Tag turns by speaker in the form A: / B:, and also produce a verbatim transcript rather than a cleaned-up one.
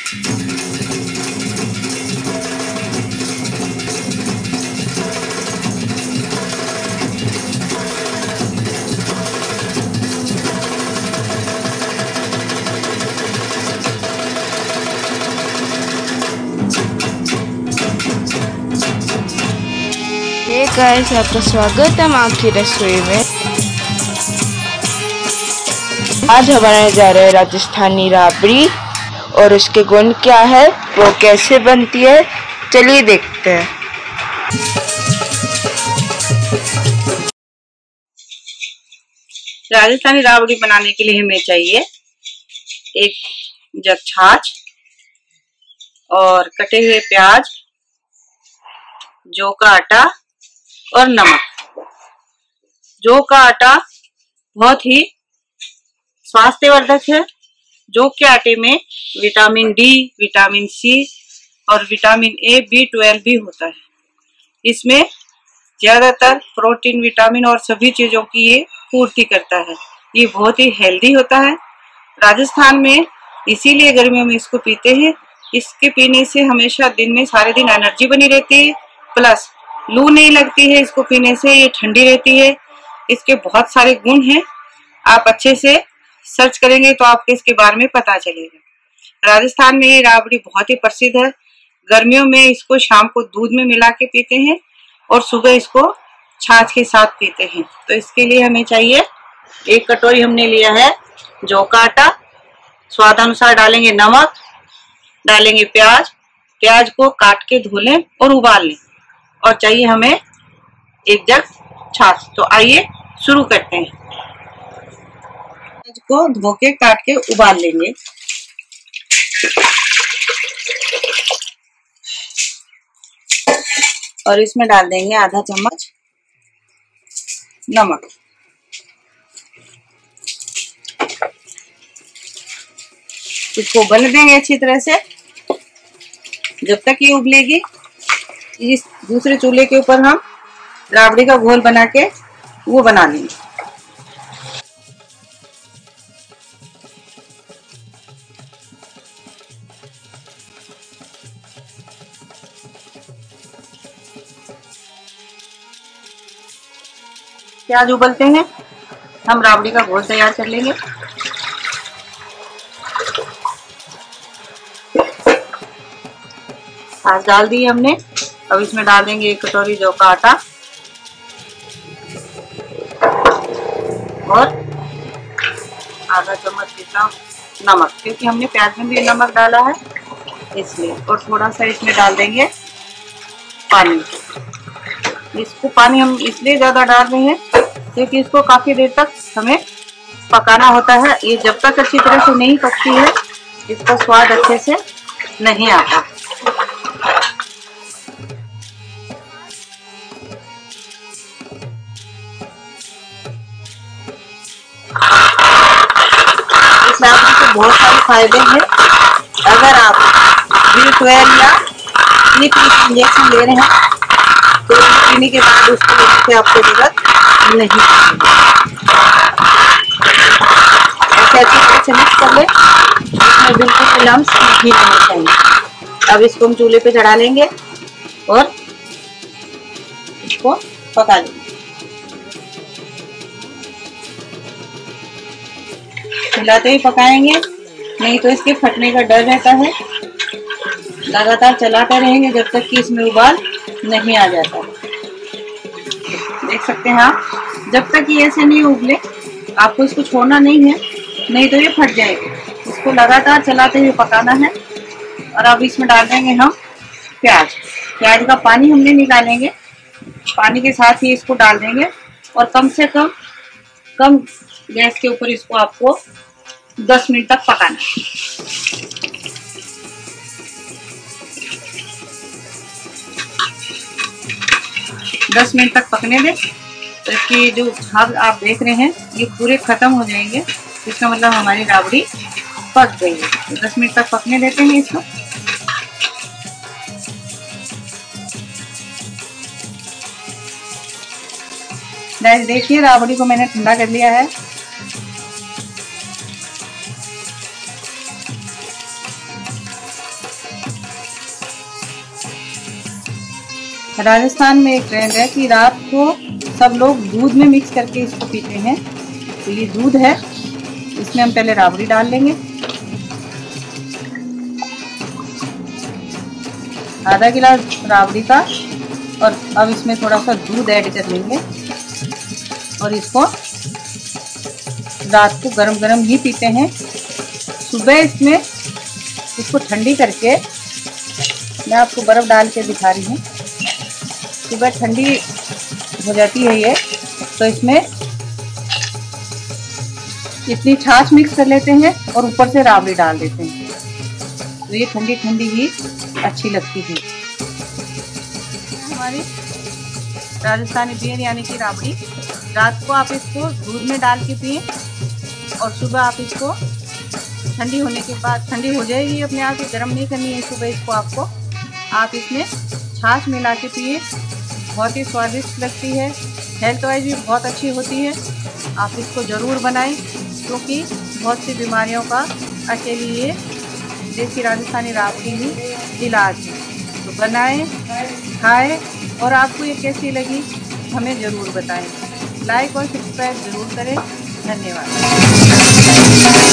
A: Guys, आपका स्वागत है माँ की रसोई में। आज हम बनाने जा रहे हैं राजस्थानी राबड़ी, और उसके गुण क्या है, वो कैसे बनती है, चलिए देखते हैं।
B: राजस्थानी राबड़ी बनाने के लिए हमें चाहिए एक जग छाछ और कटे हुए प्याज, जौ का आटा और नमक। जौ का आटा बहुत ही स्वास्थ्यवर्धक है। जौ के आटे में विटामिन डी, विटामिन सी और विटामिन ए, बी ट्वेल्व भी होता है। इसमें ज्यादातर प्रोटीन, विटामिन और सभी चीजों की ये पूर्ति करता है। ये बहुत ही हेल्दी होता है। राजस्थान में इसीलिए गर्मियों में इसको पीते हैं। इसके पीने से हमेशा दिन में सारे दिन एनर्जी बनी रहती है, प्लस लू नहीं लगती है। इसको पीने से ये ठंडी रहती है। इसके बहुत सारे गुण हैं, आप अच्छे से सर्च करेंगे तो आपको इसके बारे में पता चलेगा। राजस्थान में ये राबड़ी बहुत ही प्रसिद्ध है। गर्मियों में इसको शाम को दूध में मिला के पीते हैं और सुबह इसको छाछ के साथ पीते हैं। तो इसके लिए हमें चाहिए एक कटोरी हमने लिया है जौ का आटा, स्वाद अनुसार डालेंगे नमक, डालेंगे प्याज। प्याज को काट के धो लें और उबाल लें, और चाहिए हमें एक जग छाछ। तो आइए शुरू करते हैं। प्याज को धो के काट के उबाल लेंगे। और इसमें डाल देंगे आधा चम्मच नमक। इसको उबलने देंगे अच्छी तरह से जब तक ये उबलेगी। इस दूसरे चूल्हे के ऊपर हम राबड़ी का घोल बना के वो बना लेंगे। प्याज उबलते हैं, हम राबड़ी का घोल तैयार कर लेंगे। छाछ डाल दी हमने। अब इसमें डाल देंगे एक कटोरी जौ का आटा और आधा चम्मच जितना नमक, क्योंकि हमने प्याज में भी नमक डाला है इसलिए। और थोड़ा सा इसमें डाल देंगे पानी। इसको पानी हम इसलिए ज्यादा डाल रहे हैं क्योंकि इसको काफी देर तक हमें पकाना होता है। ये जब तक अच्छी तरह से नहीं पकती है, इसका स्वाद अच्छे से नहीं आता। इस राबड़ी के बहुत सारे फायदे हैं। अगर आप बी ट्वेल्व या इंजेक्शन ले रहे हैं तो पीने के बाद उसको लेने की आपको जरूरत नहीं है। ऐसे अच्छी तरह से मिक्स कर ले, इसमें बिल्कुल लम्स नहीं रहना चाहिए। अब इसको हम चूल्हे पे चढ़ा लेंगे और इसको पका लेंगे। हिलाते ही पकाएंगे, नहीं तो इसके फटने का डर रहता है। लगातार चलाते रहेंगे जब तक कि इसमें उबाल नहीं आ जाता। देख सकते हैं आप, जब तक ये ऐसे नहीं उबले आपको इसको छोड़ना नहीं है, नहीं तो ये फट जाएगी। इसको लगातार चलाते हुए पकाना है। और अब इसमें डाल देंगे हम प्याज। प्याज का पानी हमने निकालेंगे, पानी के साथ ही इसको डाल देंगे और कम से कम कम गैस के ऊपर इसको आपको दस मिनट तक पकाना है। दस मिनट तक पकने दें तो इसकी जो भाग आप देख रहे हैं ये पूरे खत्म हो जाएंगे। इसका मतलब हमारी राबड़ी पक गई है। तो दस मिनट तक पकने देते हैं इसको। गाइस देखिए, राबड़ी को मैंने ठंडा कर लिया है। राजस्थान में एक ट्रेंड है कि रात को सब लोग दूध में मिक्स करके इसको पीते हैं। तो ये दूध है, इसमें हम पहले राबड़ी डाल लेंगे, आधा गिलास राबड़ी का, और अब इसमें थोड़ा सा दूध ऐड कर लेंगे और इसको रात को गरम गरम ही पीते हैं। सुबह इसमें इसको ठंडी करके, मैं आपको बर्फ़ डाल के दिखा रही हूँ, सुबह ठंडी हो जाती है ये, तो इसमें इतनी छाछ मिक्स कर लेते हैं और ऊपर से राबड़ी डाल देते हैं, तो ये ठंडी ठंडी ही अच्छी लगती है। हमारी राजस्थानी बियर यानी कि राबड़ी, रात को आप इसको दूध में डाल के पिए और सुबह आप इसको ठंडी होने के बाद, ठंडी हो जाएगी अपने आप, ही गर्म नहीं करनी है सुबह इसको आपको, आप इसमें छाछ मिला के पिए, बहुत ही स्वादिष्ट लगती है, हेल्थ वाइज भी बहुत अच्छी होती है। आप इसको ज़रूर बनाएं क्योंकि बहुत सी बीमारियों का अकेली ये देसी राजस्थानी राबड़ी ही इलाज है। तो बनाएं, खाएं और आपको ये कैसी लगी हमें ज़रूर बताएं। लाइक और सब्सक्राइब ज़रूर करें। धन्यवाद।